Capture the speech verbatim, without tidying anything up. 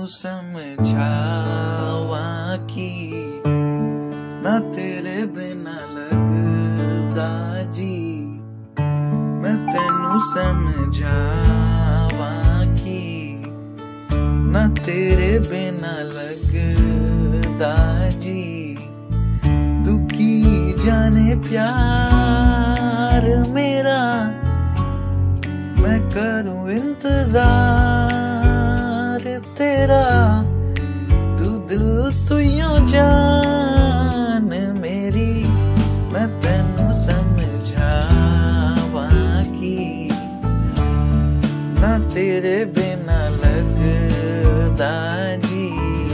समझावा की ना तेरे बिना लगदा जी। मैं तेनू समझावा की ना तेरे बिना लगदा जी। तू की जाने प्यार मेरा मैं करूं इंतजार तेरा। तू दिल तू यूं जान मेरी मैं तेनू समझावा की ना तेरे बिना लगदा जी।